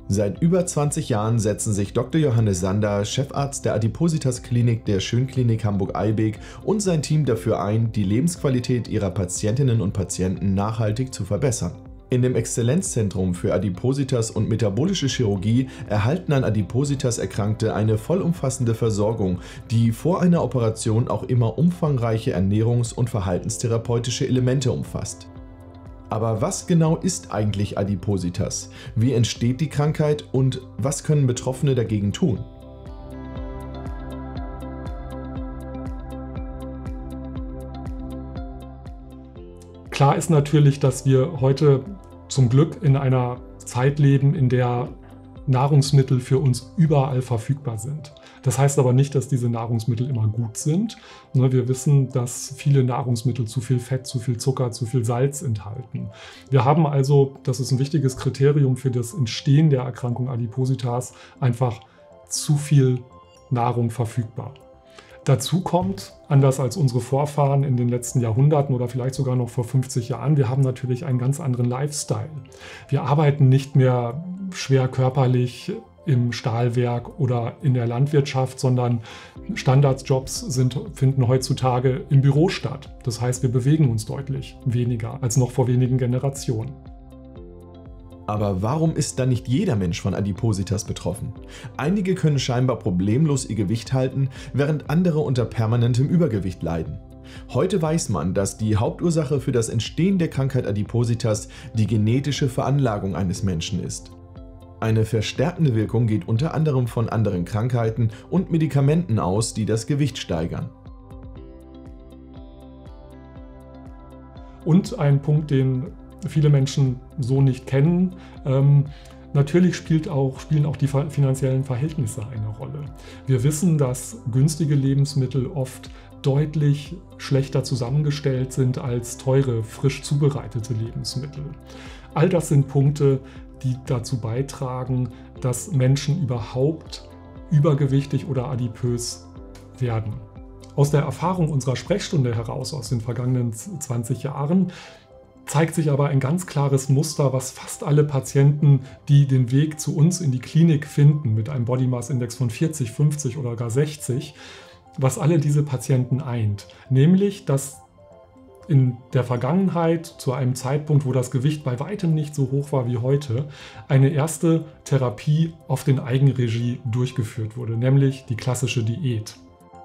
Seit über 20 Jahren setzen sich Dr. Johannes Sander, Chefarzt der Adipositas-Klinik der Schönklinik Hamburg-Eibig und sein Team dafür ein, die Lebensqualität ihrer Patientinnen und Patienten nachhaltig zu verbessern. In dem Exzellenzzentrum für Adipositas und metabolische Chirurgie erhalten an Adipositas Erkrankte eine vollumfassende Versorgung, die vor einer Operation auch immer umfangreiche Ernährungs- und verhaltenstherapeutische Elemente umfasst. Aber was genau ist eigentlich Adipositas? Wie entsteht die Krankheit und was können Betroffene dagegen tun? Klar ist natürlich, dass wir heute zum Glück in einer Zeit leben, in der Nahrungsmittel für uns überall verfügbar sind. Das heißt aber nicht, dass diese Nahrungsmittel immer gut sind. Wir wissen, dass viele Nahrungsmittel zu viel Fett, zu viel Zucker, zu viel Salz enthalten. Wir haben also, das ist ein wichtiges Kriterium für das Entstehen der Erkrankung Adipositas, einfach zu viel Nahrung verfügbar. Dazu kommt, anders als unsere Vorfahren in den letzten Jahrhunderten oder vielleicht sogar noch vor 50 Jahren, wir haben natürlich einen ganz anderen Lifestyle. Wir arbeiten nicht mehr schwer körperlich im Stahlwerk oder in der Landwirtschaft, sondern Standardjobs finden heutzutage im Büro statt. Das heißt, wir bewegen uns deutlich weniger als noch vor wenigen Generationen. Aber warum ist dann nicht jeder Mensch von Adipositas betroffen? Einige können scheinbar problemlos ihr Gewicht halten, während andere unter permanentem Übergewicht leiden. Heute weiß man, dass die Hauptursache für das Entstehen der Krankheit Adipositas die genetische Veranlagung eines Menschen ist. Eine verstärkende Wirkung geht unter anderem von anderen Krankheiten und Medikamenten aus, die das Gewicht steigern. Und ein Punkt, den viele Menschen so nicht kennen, natürlich spielen auch die finanziellen Verhältnisse eine Rolle. Wir wissen, dass günstige Lebensmittel oft deutlich schlechter zusammengestellt sind als teure, frisch zubereitete Lebensmittel. All das sind Punkte, die dazu beitragen, dass Menschen überhaupt übergewichtig oder adipös werden. Aus der Erfahrung unserer Sprechstunde heraus, aus den vergangenen 20 Jahren, zeigt sich aber ein ganz klares Muster, was fast alle Patienten, die den Weg zu uns in die Klinik finden, mit einem Body Mass Index von 40, 50 oder gar 60, was alle diese Patienten eint. Nämlich, dass in der Vergangenheit, zu einem Zeitpunkt, wo das Gewicht bei weitem nicht so hoch war wie heute, eine erste Therapie auf den Eigenregie durchgeführt wurde, nämlich die klassische Diät.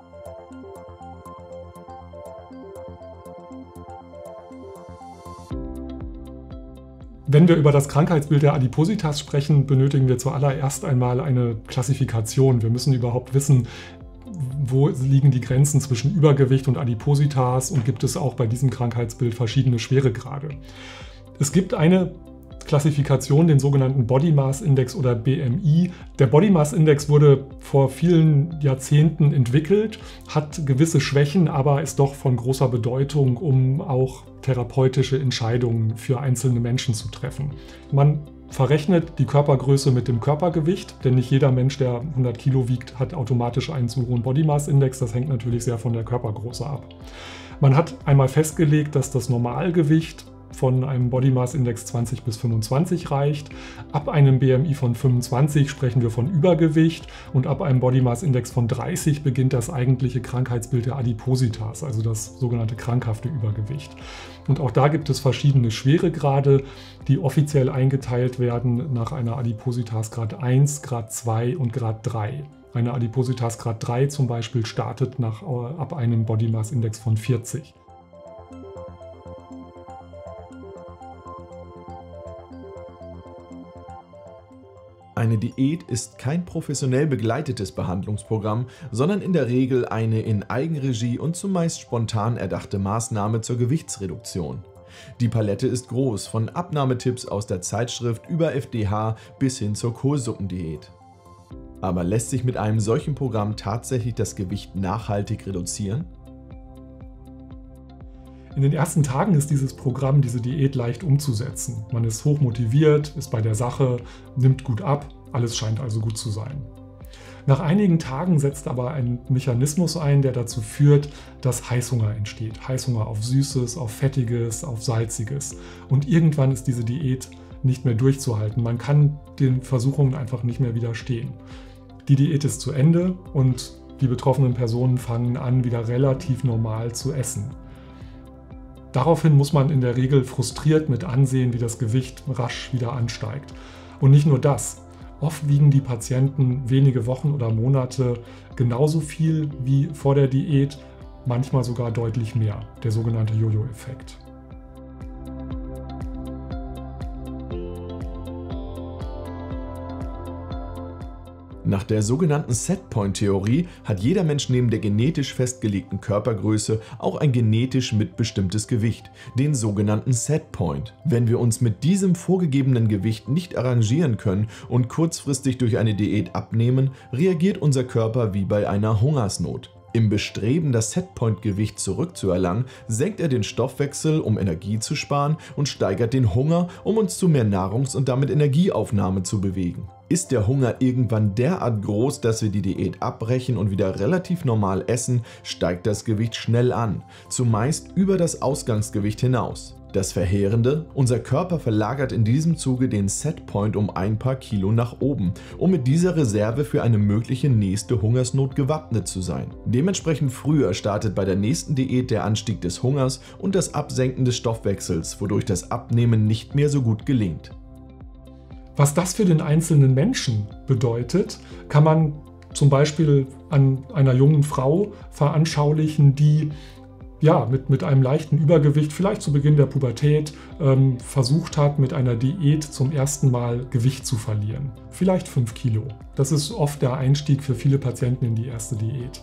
Wenn wir über das Krankheitsbild der Adipositas sprechen, benötigen wir zuallererst einmal eine Klassifikation. Wir müssen überhaupt wissen, wo liegen die Grenzen zwischen Übergewicht und Adipositas und gibt es auch bei diesem Krankheitsbild verschiedene Schweregrade. Es gibt eine Klassifikation, den sogenannten Body Mass Index oder BMI. Der Body Mass Index wurde vor vielen Jahrzehnten entwickelt, hat gewisse Schwächen, aber ist doch von großer Bedeutung, um auch therapeutische Entscheidungen für einzelne Menschen zu treffen. Man verrechnet die Körpergröße mit dem Körpergewicht, denn nicht jeder Mensch, der 100 Kilo wiegt, hat automatisch einen zu hohen Body Mass Index. Das hängt natürlich sehr von der Körpergröße ab. Man hat einmal festgelegt, dass das Normalgewicht von einem Body Mass Index 20 bis 25 reicht. Ab einem BMI von 25 sprechen wir von Übergewicht und ab einem Body Mass Index von 30 beginnt das eigentliche Krankheitsbild der Adipositas, also das sogenannte krankhafte Übergewicht. Und auch da gibt es verschiedene Schweregrade, die offiziell eingeteilt werden nach einer Adipositas Grad 1, Grad 2 und Grad 3. Eine Adipositas Grad 3 zum Beispiel startet ab einem Body Mass Index von 40. Eine Diät ist kein professionell begleitetes Behandlungsprogramm, sondern in der Regel eine in Eigenregie und zumeist spontan erdachte Maßnahme zur Gewichtsreduktion. Die Palette ist groß, von Abnahmetipps aus der Zeitschrift über FDH bis hin zur Kohlsuppendiät. Aber lässt sich mit einem solchen Programm tatsächlich das Gewicht nachhaltig reduzieren? In den ersten Tagen ist dieses Programm, diese Diät leicht umzusetzen. Man ist hoch motiviert, ist bei der Sache, nimmt gut ab, alles scheint also gut zu sein. Nach einigen Tagen setzt aber ein Mechanismus ein, der dazu führt, dass Heißhunger entsteht. Heißhunger auf Süßes, auf Fettiges, auf Salziges. Und irgendwann ist diese Diät nicht mehr durchzuhalten. Man kann den Versuchungen einfach nicht mehr widerstehen. Die Diät ist zu Ende und die betroffenen Personen fangen an, wieder relativ normal zu essen. Daraufhin muss man in der Regel frustriert mit ansehen, wie das Gewicht rasch wieder ansteigt. Und nicht nur das. Oft wiegen die Patienten wenige Wochen oder Monate genauso viel wie vor der Diät, manchmal sogar deutlich mehr, der sogenannte Jojo-Effekt. Nach der sogenannten Setpoint-Theorie hat jeder Mensch neben der genetisch festgelegten Körpergröße auch ein genetisch mitbestimmtes Gewicht, den sogenannten Setpoint. Wenn wir uns mit diesem vorgegebenen Gewicht nicht arrangieren können und kurzfristig durch eine Diät abnehmen, reagiert unser Körper wie bei einer Hungersnot. Im Bestreben, das Setpoint-Gewicht zurückzuerlangen, senkt er den Stoffwechsel, um Energie zu sparen, und steigert den Hunger, um uns zu mehr Nahrungs- und damit Energieaufnahme zu bewegen. Ist der Hunger irgendwann derart groß, dass wir die Diät abbrechen und wieder relativ normal essen, steigt das Gewicht schnell an, zumeist über das Ausgangsgewicht hinaus. Das Verheerende: Unser Körper verlagert in diesem Zuge den Setpoint um ein paar Kilo nach oben, um mit dieser Reserve für eine mögliche nächste Hungersnot gewappnet zu sein. Dementsprechend früher startet bei der nächsten Diät der Anstieg des Hungers und das Absenken des Stoffwechsels, wodurch das Abnehmen nicht mehr so gut gelingt. Was das für den einzelnen Menschen bedeutet, kann man zum Beispiel an einer jungen Frau veranschaulichen, die mit einem leichten Übergewicht, vielleicht zu Beginn der Pubertät, versucht hat, mit einer Diät zum ersten Mal Gewicht zu verlieren. Vielleicht 5 Kilo. Das ist oft der Einstieg für viele Patienten in die erste Diät.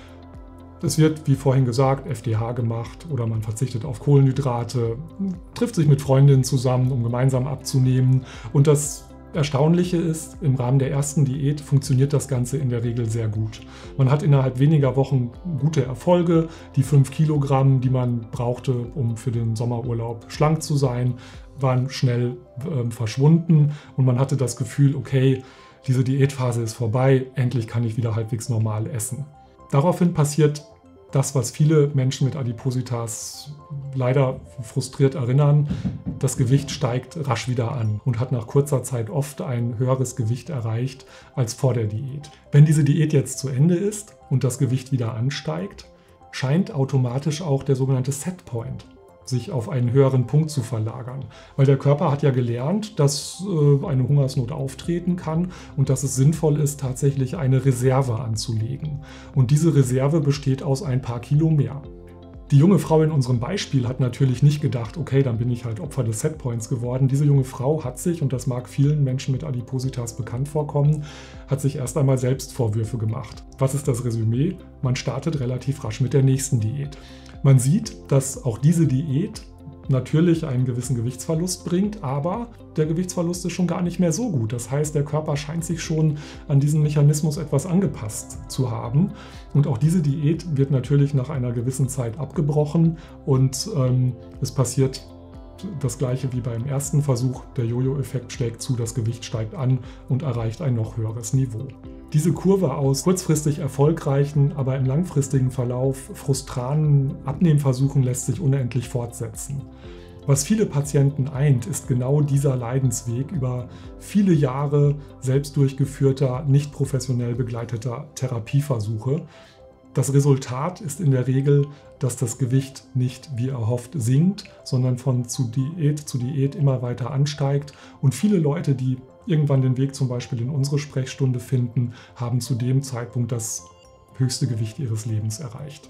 Es wird, wie vorhin gesagt, FDH gemacht oder man verzichtet auf Kohlenhydrate, trifft sich mit Freundinnen zusammen, um gemeinsam abzunehmen. Und das Erstaunliche ist, im Rahmen der ersten Diät funktioniert das Ganze in der Regel sehr gut. Man hat innerhalb weniger Wochen gute Erfolge. Die 5 Kilogramm, die man brauchte, um für den Sommerurlaub schlank zu sein, waren schnell verschwunden und man hatte das Gefühl, okay, diese Diätphase ist vorbei, endlich kann ich wieder halbwegs normal essen. Daraufhin passiert das, was viele Menschen mit Adipositas leider frustriert erinnern: Das Gewicht steigt rasch wieder an und hat nach kurzer Zeit oft ein höheres Gewicht erreicht als vor der Diät. Wenn diese Diät jetzt zu Ende ist und das Gewicht wieder ansteigt, scheint automatisch auch der sogenannte Setpoint sich auf einen höheren Punkt zu verlagern. Weil der Körper hat ja gelernt, dass eine Hungersnot auftreten kann und dass es sinnvoll ist, tatsächlich eine Reserve anzulegen. Und diese Reserve besteht aus ein paar Kilo mehr. Die junge Frau in unserem Beispiel hat natürlich nicht gedacht, okay, dann bin ich halt Opfer des Setpoints geworden. Diese junge Frau hat sich, und das mag vielen Menschen mit Adipositas bekannt vorkommen, hat sich erst einmal selbst Vorwürfe gemacht. Was ist das Resümee? Man startet relativ rasch mit der nächsten Diät. Man sieht, dass auch diese Diät natürlich einen gewissen Gewichtsverlust bringt, aber der Gewichtsverlust ist schon gar nicht mehr so gut. Das heißt, der Körper scheint sich schon an diesen Mechanismus etwas angepasst zu haben. Und auch diese Diät wird natürlich nach einer gewissen Zeit abgebrochen und es passiert das Gleiche wie beim ersten Versuch. Der Jojo-Effekt schlägt zu, das Gewicht steigt an und erreicht ein noch höheres Niveau. Diese Kurve aus kurzfristig erfolgreichen, aber im langfristigen Verlauf frustranen Abnehmversuchen lässt sich unendlich fortsetzen. Was viele Patienten eint, ist genau dieser Leidensweg über viele Jahre selbst durchgeführter, nicht professionell begleiteter Therapieversuche. Das Resultat ist in der Regel, dass das Gewicht nicht wie erhofft sinkt, sondern von zu Diät immer weiter ansteigt. Und viele Leute, die irgendwann den Weg zum Beispiel in unsere Sprechstunde finden, haben zu dem Zeitpunkt das höchste Gewicht ihres Lebens erreicht.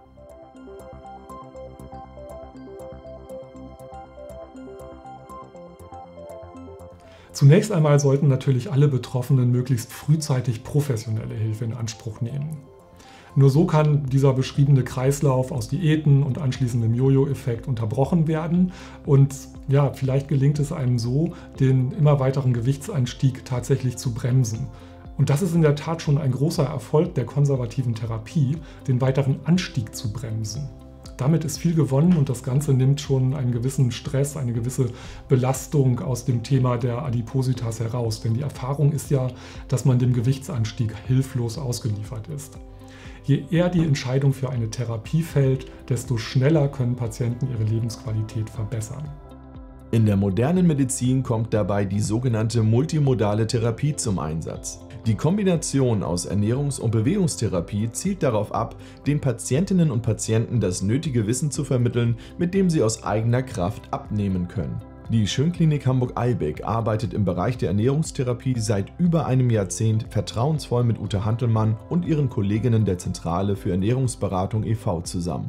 Zunächst einmal sollten natürlich alle Betroffenen möglichst frühzeitig professionelle Hilfe in Anspruch nehmen. Nur so kann dieser beschriebene Kreislauf aus Diäten und anschließendem Jojo-Effekt unterbrochen werden und ja, vielleicht gelingt es einem so, den immer weiteren Gewichtsanstieg tatsächlich zu bremsen. Und das ist in der Tat schon ein großer Erfolg der konservativen Therapie, den weiteren Anstieg zu bremsen. Damit ist viel gewonnen und das Ganze nimmt schon einen gewissen Stress, eine gewisse Belastung aus dem Thema der Adipositas heraus. Denn die Erfahrung ist ja, dass man dem Gewichtsanstieg hilflos ausgeliefert ist. Je eher die Entscheidung für eine Therapie fällt, desto schneller können Patienten ihre Lebensqualität verbessern. In der modernen Medizin kommt dabei die sogenannte multimodale Therapie zum Einsatz. Die Kombination aus Ernährungs- und Bewegungstherapie zielt darauf ab, den Patientinnen und Patienten das nötige Wissen zu vermitteln, mit dem sie aus eigener Kraft abnehmen können. Die Schönklinik Hamburg-Eibig arbeitet im Bereich der Ernährungstherapie seit über einem Jahrzehnt vertrauensvoll mit Ute Hantelmann und ihren Kolleginnen der Zentrale für Ernährungsberatung e.V. zusammen.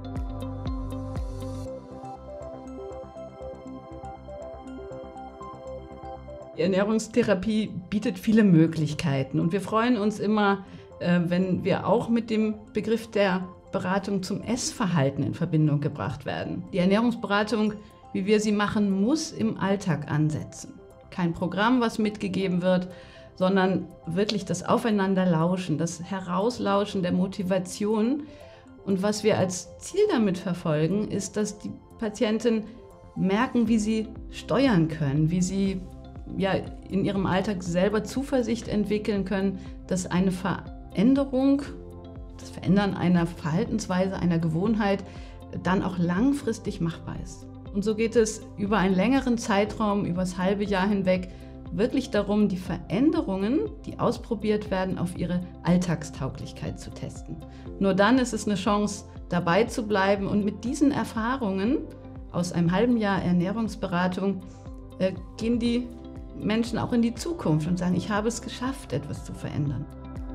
Die Ernährungstherapie bietet viele Möglichkeiten und wir freuen uns immer, wenn wir auch mit dem Begriff der Beratung zum Essverhalten in Verbindung gebracht werden. Die Ernährungsberatung, wie wir sie machen, muss im Alltag ansetzen. Kein Programm, was mitgegeben wird, sondern wirklich das Aufeinanderlauschen, das Herauslauschen der Motivation. Und was wir als Ziel damit verfolgen, ist, dass die Patienten merken, wie sie steuern können, wie sie in ihrem Alltag selber Zuversicht entwickeln können, dass eine Veränderung, das Verändern einer Verhaltensweise, einer Gewohnheit dann auch langfristig machbar ist. Und so geht es über einen längeren Zeitraum, über das halbe Jahr hinweg, wirklich darum, die Veränderungen, die ausprobiert werden, auf ihre Alltagstauglichkeit zu testen. Nur dann ist es eine Chance, dabei zu bleiben und mit diesen Erfahrungen aus einem halben Jahr Ernährungsberatung gehen die Menschen auch in die Zukunft und sagen, ich habe es geschafft, etwas zu verändern.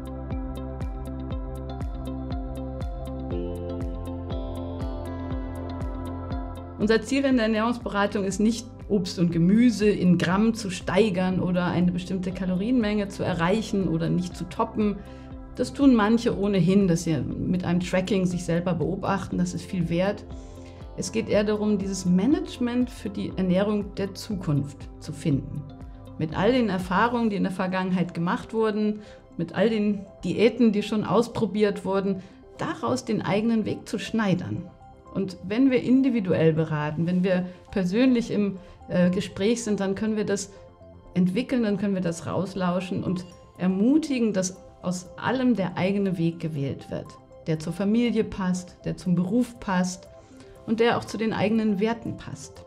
Unser Ziel in der Ernährungsberatung ist nicht, Obst und Gemüse in Gramm zu steigern oder eine bestimmte Kalorienmenge zu erreichen oder nicht zu toppen. Das tun manche ohnehin, dass sie mit einem Tracking sich selber beobachten, das ist viel wert. Es geht eher darum, dieses Management für die Ernährung der Zukunft zu finden. Mit all den Erfahrungen, die in der Vergangenheit gemacht wurden, mit all den Diäten, die schon ausprobiert wurden, daraus den eigenen Weg zu schneidern. Und wenn wir individuell beraten, wenn wir persönlich im Gespräch sind, dann können wir das entwickeln, dann können wir das rauslauschen und ermutigen, dass aus allem der eigene Weg gewählt wird, der zur Familie passt, der zum Beruf passt und der auch zu den eigenen Werten passt.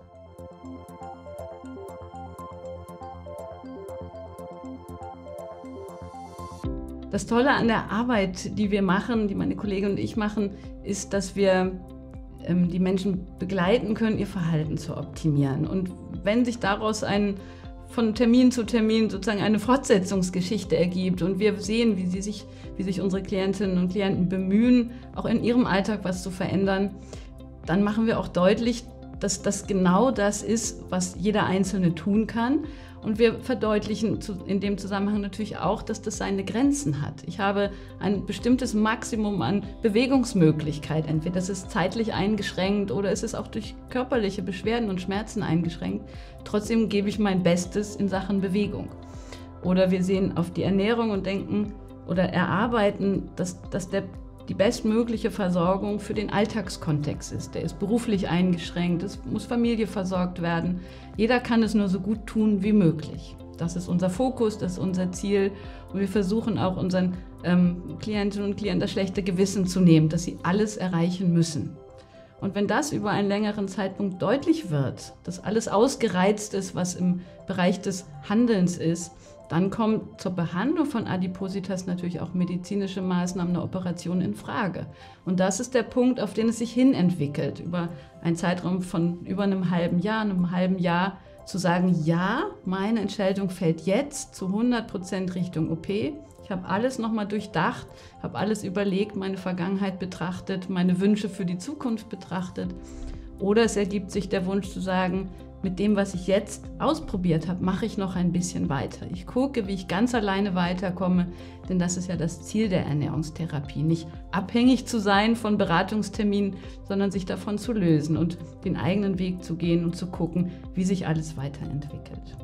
Das Tolle an der Arbeit, die wir machen, die meine Kollegin und ich machen, ist, dass wir die Menschen begleiten können, ihr Verhalten zu optimieren. Und wenn sich daraus von Termin zu Termin sozusagen eine Fortsetzungsgeschichte ergibt und wir sehen, wie sich unsere Klientinnen und Klienten bemühen, auch in ihrem Alltag was zu verändern, dann machen wir auch deutlich, dass das genau das ist, was jeder Einzelne tun kann. Und wir verdeutlichen in dem Zusammenhang natürlich auch, dass das seine Grenzen hat. Ich habe ein bestimmtes Maximum an Bewegungsmöglichkeit. Entweder es ist zeitlich eingeschränkt oder es ist auch durch körperliche Beschwerden und Schmerzen eingeschränkt. Trotzdem gebe ich mein Bestes in Sachen Bewegung. Oder wir sehen auf die Ernährung und denken oder erarbeiten, dass die bestmögliche Versorgung für den Alltagskontext ist. Der ist beruflich eingeschränkt, es muss Familie versorgt werden. Jeder kann es nur so gut tun wie möglich. Das ist unser Fokus, das ist unser Ziel. Und wir versuchen auch unseren Klientinnen und Klienten das schlechte Gewissen zu nehmen, dass sie alles erreichen müssen. Und wenn das über einen längeren Zeitpunkt deutlich wird, dass alles ausgereizt ist, was im Bereich des Handelns ist, dann kommt zur Behandlung von Adipositas natürlich auch medizinische Maßnahmen, eine Operation in Frage. Und das ist der Punkt, auf den es sich hin entwickelt, über einen Zeitraum von über einem halben Jahr zu sagen, ja, meine Entscheidung fällt jetzt zu 100% Richtung OP. Ich habe alles nochmal durchdacht, habe alles überlegt, meine Vergangenheit betrachtet, meine Wünsche für die Zukunft betrachtet. Oder es ergibt sich der Wunsch zu sagen, mit dem, was ich jetzt ausprobiert habe, mache ich noch ein bisschen weiter. Ich gucke, wie ich ganz alleine weiterkomme, denn das ist ja das Ziel der Ernährungstherapie. Nicht abhängig zu sein von Beratungsterminen, sondern sich davon zu lösen und den eigenen Weg zu gehen und zu gucken, wie sich alles weiterentwickelt.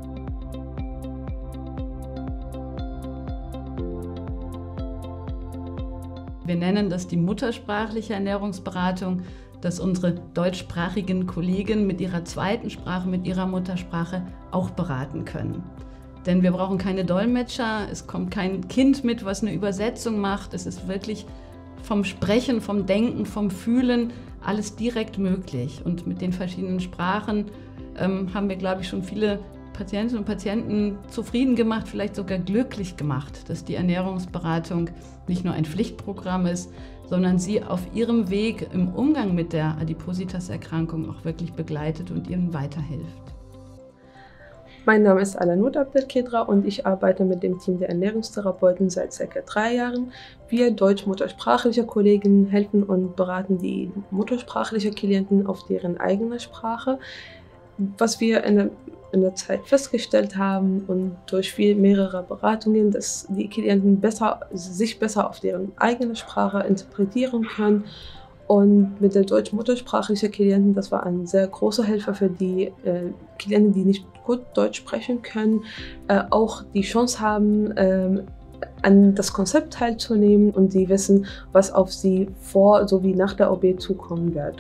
Wir nennen das die muttersprachliche Ernährungsberatung, dass unsere deutschsprachigen Kollegen mit ihrer zweiten Sprache, mit ihrer Muttersprache auch beraten können. Denn wir brauchen keine Dolmetscher, es kommt kein Kind mit, was eine Übersetzung macht. Es ist wirklich vom Sprechen, vom Denken, vom Fühlen alles direkt möglich. Und mit den verschiedenen Sprachen haben wir, glaube ich, schon viele Patientinnen und Patienten zufrieden gemacht, vielleicht sogar glücklich gemacht, dass die Ernährungsberatung nicht nur ein Pflichtprogramm ist, sondern sie auf ihrem Weg im Umgang mit der Adipositas-Erkrankung auch wirklich begleitet und ihnen weiterhilft. Mein Name ist Alanut Abdelkedra und ich arbeite mit dem Team der Ernährungstherapeuten seit ca. 3 Jahren. Wir deutsch-muttersprachliche Kollegen helfen und beraten die muttersprachlichen Klienten auf deren eigene Sprache. Was wir in der Zeit festgestellt haben und durch mehrere Beratungen, dass die Klienten sich besser auf deren eigene Sprache interpretieren können. Und mit der deutsch-muttersprachlichen Klienten, das war eine sehr große Hilfe für die Klienten, die nicht gut Deutsch sprechen können, auch die Chance haben, an das Konzept teilzunehmen und sie wissen, was auf sie vor sowie nach der OP zukommen wird.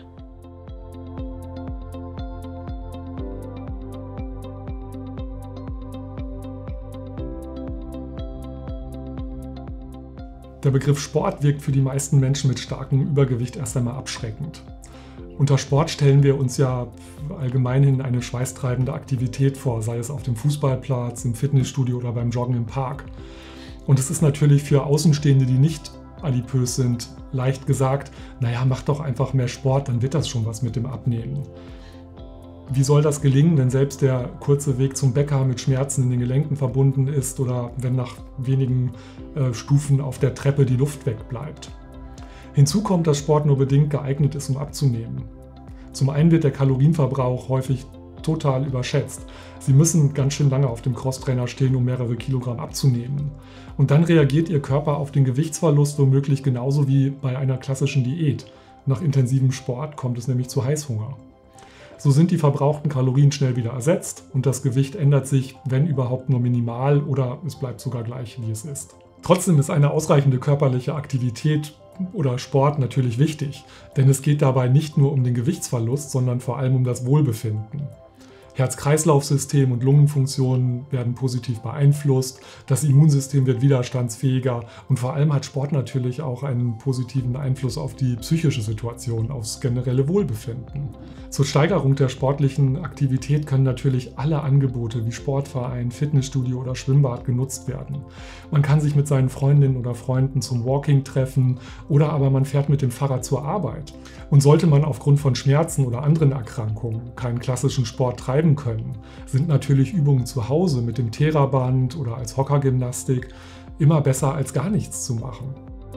Der Begriff Sport wirkt für die meisten Menschen mit starkem Übergewicht erst einmal abschreckend. Unter Sport stellen wir uns ja allgemeinhin eine schweißtreibende Aktivität vor, sei es auf dem Fußballplatz, im Fitnessstudio oder beim Joggen im Park. Und es ist natürlich für Außenstehende, die nicht adipös sind, leicht gesagt, naja, mach doch einfach mehr Sport, dann wird das schon was mit dem Abnehmen. Wie soll das gelingen, wenn selbst der kurze Weg zum Bäcker mit Schmerzen in den Gelenken verbunden ist oder wenn nach wenigen Stufen auf der Treppe die Luft wegbleibt? Hinzu kommt, dass Sport nur bedingt geeignet ist, um abzunehmen. Zum einen wird der Kalorienverbrauch häufig total überschätzt. Sie müssen ganz schön lange auf dem Crosstrainer stehen, um mehrere Kilogramm abzunehmen. Und dann reagiert Ihr Körper auf den Gewichtsverlust womöglich genauso wie bei einer klassischen Diät. Nach intensivem Sport kommt es nämlich zu Heißhunger. So sind die verbrauchten Kalorien schnell wieder ersetzt und das Gewicht ändert sich, wenn überhaupt, nur minimal oder es bleibt sogar gleich, wie es ist. Trotzdem ist eine ausreichende körperliche Aktivität oder Sport natürlich wichtig, denn es geht dabei nicht nur um den Gewichtsverlust, sondern vor allem um das Wohlbefinden. Herz-Kreislauf-System und Lungenfunktionen werden positiv beeinflusst, das Immunsystem wird widerstandsfähiger und vor allem hat Sport natürlich auch einen positiven Einfluss auf die psychische Situation, aufs generelle Wohlbefinden. Zur Steigerung der sportlichen Aktivität können natürlich alle Angebote wie Sportverein, Fitnessstudio oder Schwimmbad genutzt werden. Man kann sich mit seinen Freundinnen oder Freunden zum Walking treffen oder aber man fährt mit dem Fahrrad zur Arbeit. Und sollte man aufgrund von Schmerzen oder anderen Erkrankungen keinen klassischen Sport treiben können, sind natürlich Übungen zu Hause mit dem Theraband oder als Hockergymnastik immer besser als gar nichts zu machen.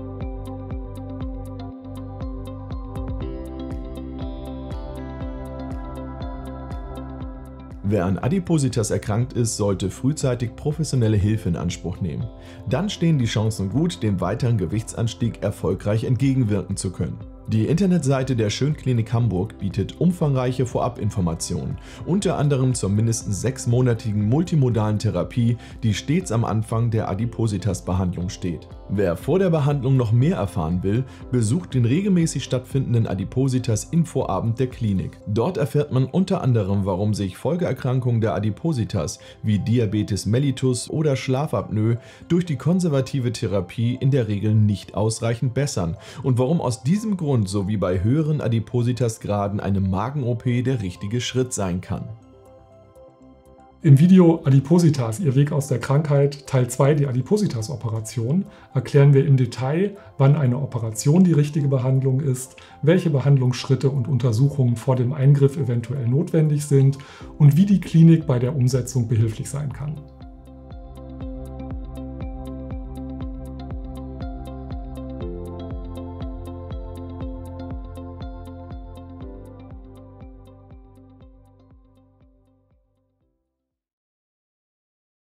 Wer an Adipositas erkrankt ist, sollte frühzeitig professionelle Hilfe in Anspruch nehmen. Dann stehen die Chancen gut, dem weiteren Gewichtsanstieg erfolgreich entgegenwirken zu können. Die Internetseite der Schönklinik Hamburg bietet umfangreiche Vorabinformationen, unter anderem zur mindestens 6-monatigen multimodalen Therapie, die stets am Anfang der Adipositas-Behandlung steht. Wer vor der Behandlung noch mehr erfahren will, besucht den regelmäßig stattfindenden Adipositas-Infoabend der Klinik. Dort erfährt man unter anderem, warum sich Folgeerkrankungen der Adipositas wie Diabetes mellitus oder Schlafapnoe durch die konservative Therapie in der Regel nicht ausreichend bessern und warum aus diesem Grund sowie bei höheren Adipositas-Graden eine Magen-OP der richtige Schritt sein kann. Im Video Adipositas, Ihr Weg aus der Krankheit, Teil 2, die Adipositas-Operation, erklären wir im Detail, wann eine Operation die richtige Behandlung ist, welche Behandlungsschritte und Untersuchungen vor dem Eingriff eventuell notwendig sind und wie die Klinik bei der Umsetzung behilflich sein kann.